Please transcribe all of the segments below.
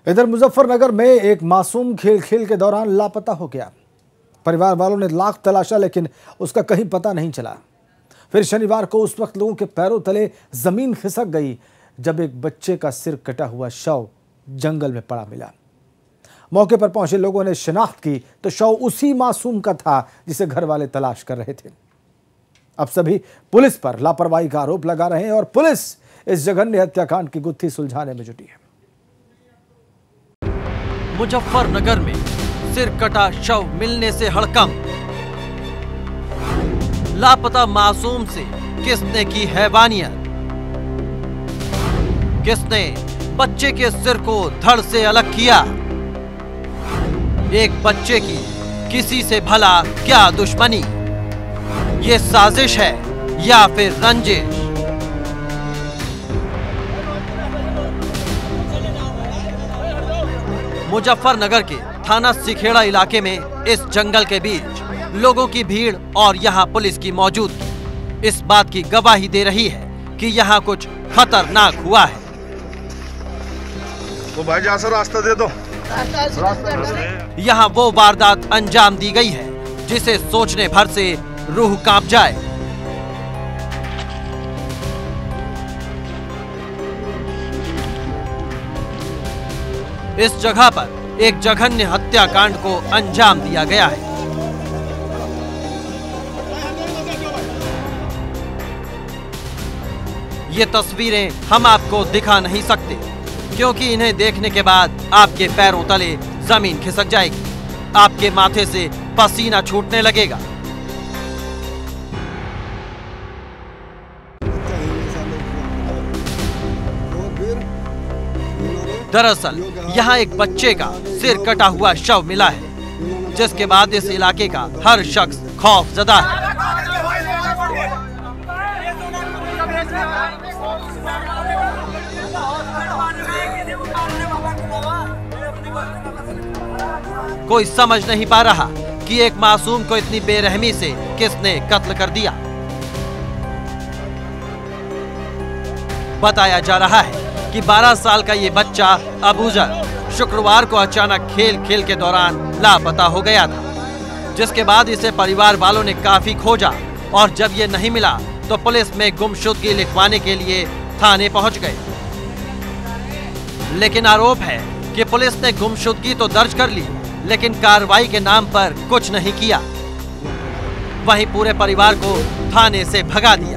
इधर मुजफ्फरनगर में एक मासूम खेल के दौरान लापता हो गया। परिवार वालों ने लाख तलाशा लेकिन उसका कहीं पता नहीं चला। फिर शनिवार को उस वक्त लोगों के पैरों तले जमीन खिसक गई जब एक बच्चे का सिर कटा हुआ शव जंगल में पड़ा मिला। मौके पर पहुंचे लोगों ने शिनाख्त की तो शव उसी मासूम का था जिसे घर वाले तलाश कर रहे थे। अब सभी पुलिस पर लापरवाही का आरोप लगा रहे हैं और पुलिस इस जघन्य हत्याकांड की गुत्थी सुलझाने में जुटी है। मुजफ्फरनगर में सिर कटा शव मिलने से हड़कंप। लापता मासूम से किसने की हैवानियत? किसने बच्चे के सिर को धड़ से अलग किया? एक बच्चे की किसी से भला क्या दुश्मनी? ये साजिश है या फिर रंजिश? मुजफ्फरनगर के थाना सिखेड़ा इलाके में इस जंगल के बीच लोगों की भीड़ और यहाँ पुलिस की मौजूदगी इस बात की गवाही दे रही है कि यहाँ कुछ खतरनाक हुआ है। तो भाई जहाँ से रास्ता दे दो। यहाँ वो वारदात अंजाम दी गई है जिसे सोचने भर से रूह कांप जाए। इस जगह पर एक जघन्य हत्याकांड को अंजाम दिया गया है। ये तस्वीरें हम आपको दिखा नहीं सकते क्योंकि इन्हें देखने के बाद आपके पैरों तले जमीन खिसक जाएगी, आपके माथे से पसीना छूटने लगेगा। दरअसल यहाँ एक बच्चे का सिर कटा हुआ शव मिला है जिसके बाद इस इलाके का हर शख्स खौफजदा है। कोई समझ नहीं पा रहा कि एक मासूम को इतनी बेरहमी से किसने कत्ल कर दिया। बताया जा रहा है कि 12 साल का ये बच्चा अबूजर शुक्रवार को अचानक खेल के दौरान लापता हो गया था, जिसके बाद इसे परिवार वालों ने काफी खोजा और जब ये नहीं मिला तो पुलिस में गुमशुदगी लिखवाने के लिए थाने पहुंच गए। लेकिन आरोप है कि पुलिस ने गुमशुदगी तो दर्ज कर ली लेकिन कार्रवाई के नाम पर कुछ नहीं किया, वहीं पूरे परिवार को थाने से भगा दिया।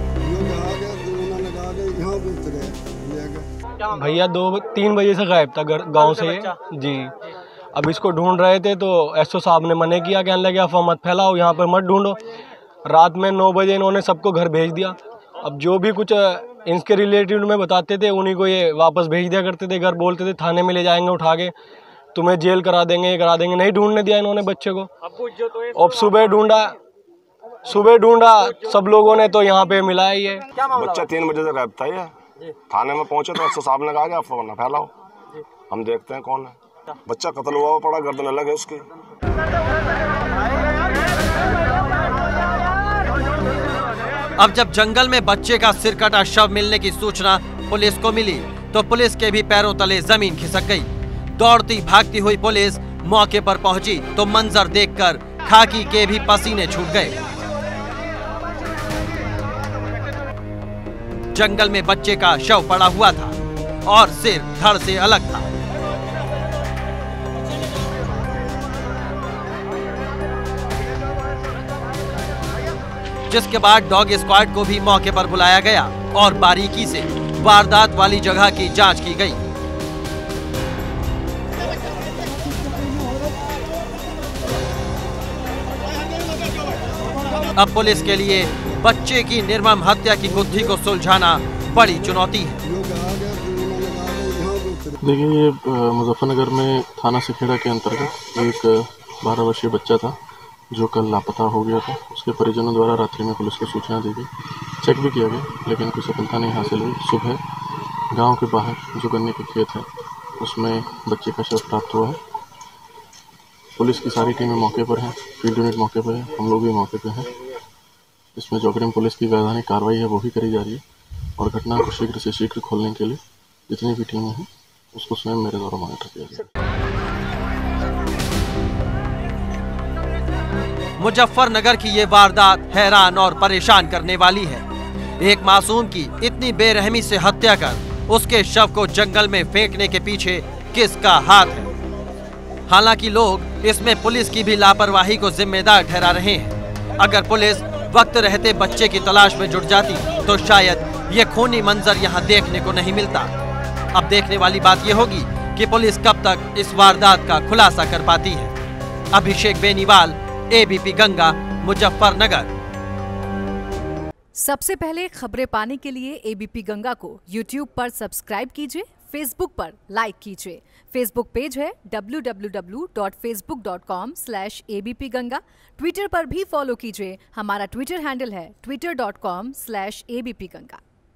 भैया 2-3 बजे से गायब था गांव से जी। अब इसको ढूंढ रहे थे तो एसओ साहब ने मना किया, कहने लगे अफवाह मत फैलाओ, यहाँ पर मत ढूंढो। रात में 9 बजे इन्होंने सबको घर भेज दिया। अब जो भी कुछ इनके रिलेटिव में बताते थे उन्हीं को ये वापस भेज दिया करते थे घर, बोलते थे थाने में ले जाएंगे उठा के, तुम्हें जेल करा देंगे, ये करा देंगे। नहीं ढूंढने दिया इन्होंने बच्चे को। अब सुबह ढूंढा सब लोगों ने तो यहाँ पे मिला है ये बच्चा 3 बजे से गायब था। ये थाने में पहुंचे तो साहब ने कहा कि अफवाह न फैलाओ, हम देखते हैं कौन है। बच्चा कत्ल हुआ पड़ा, गर्दन अलग है उसकी। अब जब जंगल में बच्चे का सिर कटा शव मिलने की सूचना पुलिस को मिली तो पुलिस के भी पैरों तले जमीन खिसक गई। दौड़ती भागती हुई पुलिस मौके पर पहुंची तो मंजर देखकर खाकी के भी पसीने छूट गए। जंगल में बच्चे का शव पड़ा हुआ था और सिर धड़ से अलग था। जिसके बाद डॉग स्क्वाड को भी मौके पर बुलाया गया और बारीकी से वारदात वाली जगह की जांच की गई। अब पुलिस के लिए बच्चे की निर्मम हत्या की गुत्थी को सुलझाना बड़ी चुनौती है। देखिए, ये मुजफ्फरनगर में थाना सिखेड़ा के अंतर्गत एक 12 वर्षीय बच्चा था जो कल लापता हो गया था। उसके परिजनों द्वारा रात्रि में पुलिस को सूचना दी गई, चेक भी किया गया लेकिन कोई सफलता नहीं हासिल हुई। सुबह गांव के बाहर जो गन्ने के खेत है उसमें बच्चे का शव प्राप्त हुआ है। पुलिस की सारी टीमें मौके पर हैं, फील्ड यूनिट मौके पर है, हम लोग भी मौके पर हैं। इसमें जो अग्रिम पुलिस की वैधानिक कार्रवाई है वो भी करी जा रही है और घटना को शीघ्र से शीघ्र खोलने के लिए जितनी भी टीमें हैं उसको स्वयं मेरे द्वारा मॉनिटर किया गया। मुजफ्फरनगर की ये वारदात हैरान और परेशान करने वाली है। एक मासूम की इतनी बेरहमी से हत्या कर उसके शव को जंगल में फेंकने के पीछे किसका हाथ है? हालांकि लोग इसमें पुलिस की भी लापरवाही को जिम्मेदार ठहरा रहे हैं। अगर पुलिस वक्त रहते बच्चे की तलाश में जुट जाती तो शायद ये खूनी मंजर यहाँ देखने को नहीं मिलता। अब देखने वाली बात ये होगी कि पुलिस कब तक इस वारदात का खुलासा कर पाती है। अभिषेक बेनीवाल, एबीपी गंगा, मुजफ्फरनगर। सबसे पहले खबरें पाने के लिए एबीपी गंगा को YouTube पर सब्सक्राइब कीजिए, Facebook पर लाइक कीजिए। Facebook पेज है www.facebook.com/abpganga। ट्विटर पर भी फॉलो कीजिए, हमारा ट्विटर हैंडल है twitter.com/abpganga।